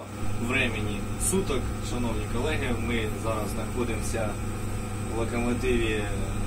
времени суток, шановні колеги, ми зараз знаходимося в локомотиві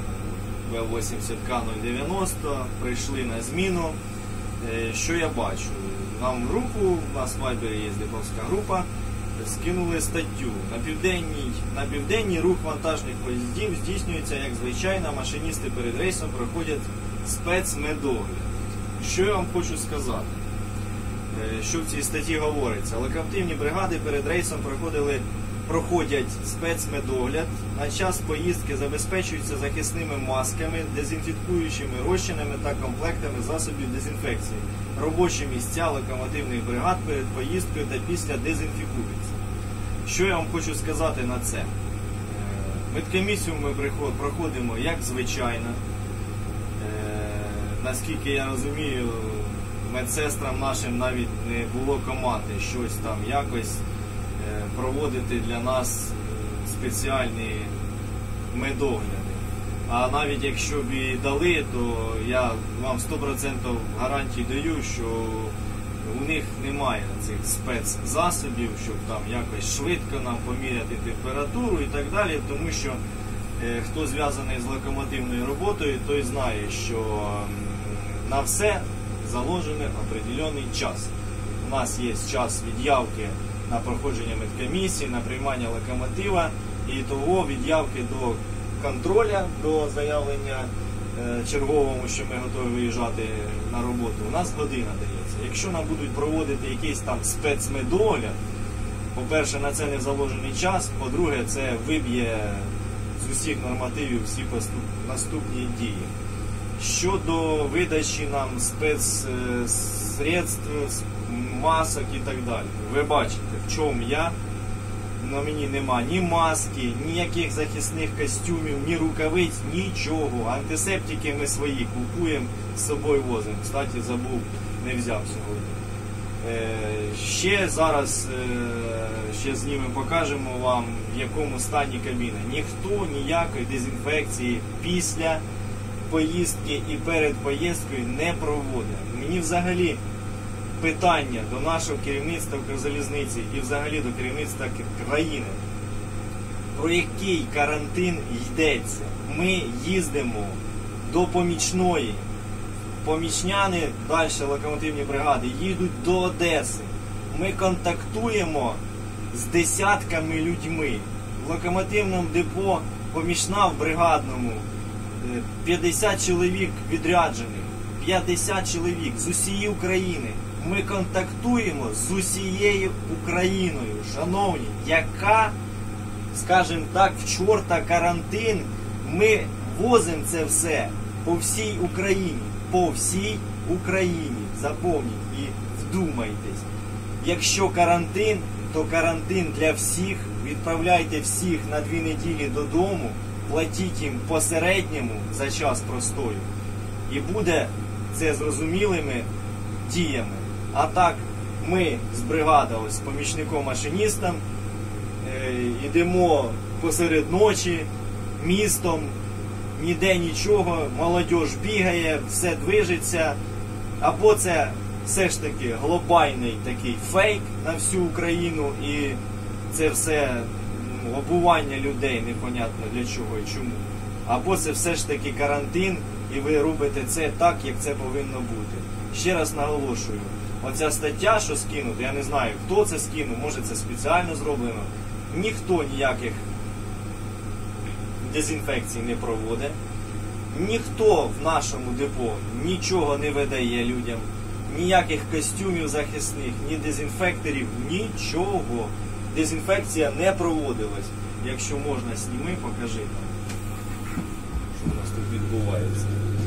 В80К090, прийшли на зміну. Що я бачу? Нам в групу, у нас в Вайбері є деповська група, скинули статтю. На південній рух вантажних поїздів здійснюється як звичайно, машиністи перед рейсом проходять спецмедогляд. Що я вам хочу сказати? Що в цій статті говориться? Локомотивні бригади перед рейсом проходять спецмедогляд. На час поїздки забезпечуються захисними масками, дезінфікуючими розчинами та комплектами засобів дезінфекції. Робочі місця локомотивних бригад перед поїздкою та після дезінфікуються. Що я вам хочу сказати на це? Медкомісію ми проходимо як звичайно. Наскільки я розумію, медсестрам нашим навіть не було команди щось там якось проводити для нас спеціальні медогляди. А навіть якщо б і дали, то я вам 100% гарантії даю, що у них немає цих спецзасобів, щоб там якось швидко нам поміряти температуру і так далі, тому що хто зв'язаний з локомотивною роботою, той знає, що на все заложений определений час. У нас є час від'явки на проходження медкомісії, на приймання локомотива, і того від'явки до контроля, до заявлення черговому, що ми готові виїжджати на роботу, у нас година дається. Якщо нам будуть проводити якийсь там спецмедогляд, по-перше, на це не заложений час, по-друге, це виб'є з усіх нормативів всі наступні дії. Щодо видачі нам спецсредств, масок і так далі. Ви бачите, в чому я. На мені нема ні маски, ніяких захисних костюмів, ні рукавиць, нічого. Антисептики ми свої купуємо, з собою возимо. Кстати, забув, не взяв сьогодні. Ще зараз знімемо, покажемо вам, в якому стані кабіна. Ніхто ніякої дезінфекції після поїздки і перед поїздкою не проводить. Мені взагалі питання до нашого керівництва Укрзалізниці і взагалі до керівництва країни. Про який карантин йдеться? Ми їздимо до помічної. Помічняни, далі локомотивні бригади, їдуть до Одеси. Ми контактуємо з десятками людьми. В локомотивному депо помічна в бригадному 50 чоловік відряджених. 50 чоловік з усієї України. Ми контактуємо з усією Україною. Шановні, яка, скажімо так, в чорта карантин, ми возимо це все по всій Україні. По всій Україні. Запам'ятайте і вдумайтесь. Якщо карантин, то карантин для всіх. Відправляйте всіх на 2 неділі додому, платіть їм по середньому за час простою. І буде це зрозумілими діями. А так, ми з бригади, з помічником-машиністом, йдемо посеред ночі, містом, ніде нічого, молодь бігає, все движеться. Або це все ж таки глобальний такий фейк на всю Україну, і це все обування людей, непонятно для чого і чому. Або це все ж таки карантин, і ви робите це так, як це повинно бути. Ще раз наголошую, оця стаття, що скинута, я не знаю, хто це скинув, може це спеціально зроблено. Ніхто ніяких дезінфекцій не проводить. Ніхто в нашому депо нічого не видає людям. Ніяких костюмів захисних, ні дезінфекторів, нічого. Дезінфекція не проводилась. Якщо можна, сніми, покажи нам, що у нас тут відбувається.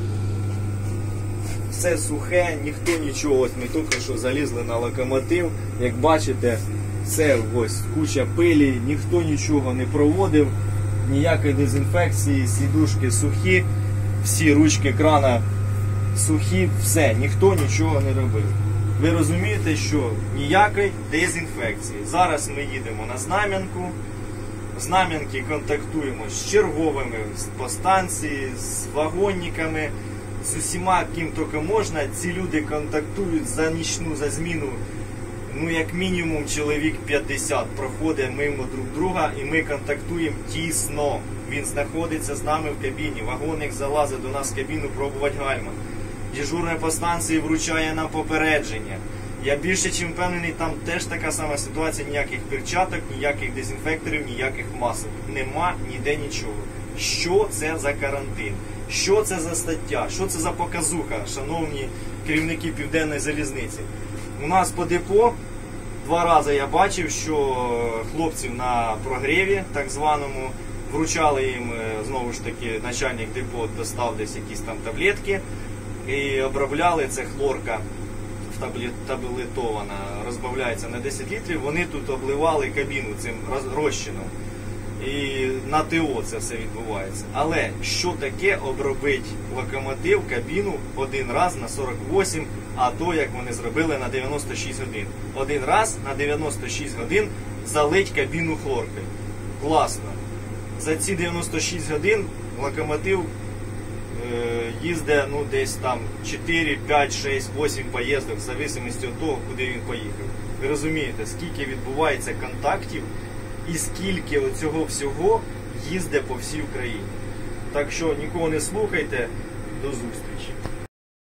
Все сухе, ніхто нічого. Ось ми тільки що залізли на локомотив. Як бачите, все ось куча пилі, ніхто нічого не проводив. Ніякої дезінфекції, сідушки сухі, всі ручки крана сухі, все, ніхто нічого не робив. Ви розумієте, що ніякої дезінфекції. Зараз ми їдемо на Знам'янку. В Знам'янці контактуємо з черговими по станції, з вагонниками, з усіма, ким тільки можна. Ці люди контактують за нічну, за зміну ну як мінімум чоловік 50 проходить мимо друг друга і ми контактуємо тісно. Він знаходиться з нами в кабіні, вагонник залазить до нас в кабіну пробувати гальма. Дежурний по станції вручає нам попередження. Я більше чим впевнений, там теж така сама ситуація, ніяких перчаток, ніяких дезінфекторів, ніяких масок. Нема ніде нічого. Що це за карантин? Що це за стаття? Що це за показуха, шановні керівники Південної залізниці? У нас по депо 2 рази я бачив, що хлопців на прогріві, так званому, вручали їм, знову ж таки, начальник депо достав десь якісь там таблетки і обробляли, це хлорка таблетована, розбавляється на 10 літрів, вони тут обливали кабіну цим розчином. І на ТО це все відбувається. Але що таке обробити локомотив, кабіну один раз на 48, а то, як вони зробили, на 96 годин. Один раз на 96 годин залить кабіну хлоркою. Класно. За ці 96 годин локомотив їздить, ну, десь там 4, 5, 6, 8 поїздок, в зависимості від того, куди він поїхав. Ви розумієте, скільки відбувається контактів і скільки цього всього їздить по всій Україні. Так що нікого не слухайте, до зустрічі.